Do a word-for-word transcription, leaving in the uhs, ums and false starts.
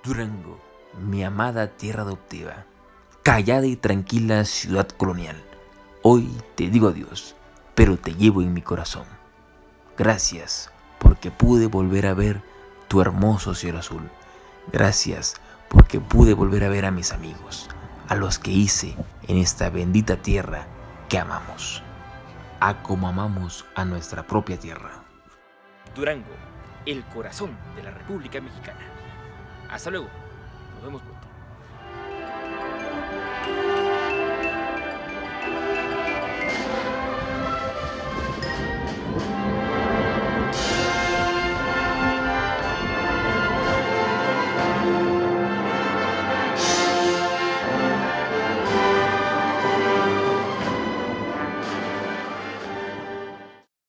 Durango, mi amada tierra adoptiva, callada y tranquila ciudad colonial. Hoy te digo adiós, pero te llevo en mi corazón. Gracias porque pude volver a ver tu hermoso cielo azul. Gracias porque pude volver a ver a mis amigos, a los que hice en esta bendita tierra que amamos, a como amamos a nuestra propia tierra. Durango, el corazón de la República Mexicana. Hasta luego, nos vemos.